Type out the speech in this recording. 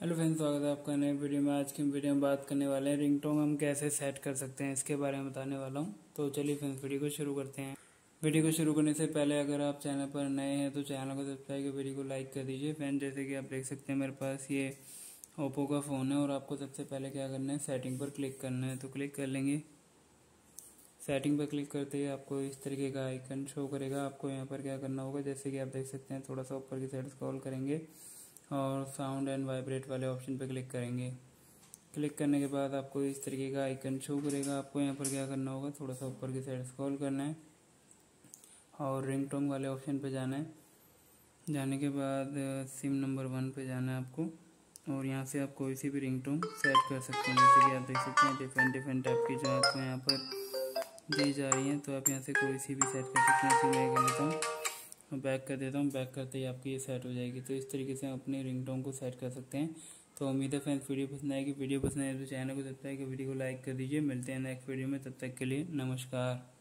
Hello friends, स्वागत है आपका नए वीडियो में। आज की वीडियो में बात करने वाले हैं रिंगटोन हम कैसे सेट कर सकते हैं, इसके बारे में बताने वाला हूं। तो चलिए फ्रेंड्स वीडियो को शुरू करते हैं। वीडियो को शुरू करने से पहले अगर आप चैनल पर नए हैं तो चैनल को सब्सक्राइब कर वीडियो को लाइक कर दीजिए। फ्रेंड्स जैसे कि आप देख सकते हैं मेरे पास ये ओप्पो का फ़ोन है और आपको सबसे पहले क्या करना है, सेटिंग पर क्लिक करना है। तो क्लिक कर लेंगे। सेटिंग पर क्लिक करते ही आपको इस तरीके का आइकन शो करेगा। आपको यहाँ पर क्या करना होगा, जैसे कि आप देख सकते हैं थोड़ा सा ऊपर की साइड स्क्रॉल करेंगे और साउंड एंड वाइब्रेट वाले ऑप्शन पर क्लिक करेंगे। क्लिक करने के बाद आपको इस तरीके का आइकन शो करेगा। आपको यहाँ पर क्या करना होगा, थोड़ा सा ऊपर की साइड स्क्रॉल करना है और रिंगटोन वाले ऑप्शन पे जाना है। जाने के बाद सिम नंबर 1 पे जाना है आपको और यहाँ से आप कोई सी भी रिंगटोन सेट कर सकते हैं। जैसे कि आप देख सकते हैं डिफरेंट टाइप की जो आपको यहाँ पर दी जा रही हैं, तो आप यहाँ से कोई सी भी सेट कर सकते हैं। तो मैं कर लेता हूँ, बैक कर देता हूँ। बैक करते ही आपकी ये सेट हो जाएगी। तो इस तरीके से आप अपनी रिंगटोन को सेट कर सकते हैं। तो उम्मीद है फ्रेंड्स वीडियो पसंद आएगी। वीडियो पसंद आए तो चैनल को सब्सक्राइब कर वीडियो को लाइक कर दीजिए। मिलते हैं नेक्स्ट वीडियो में, तब तक के लिए नमस्कार।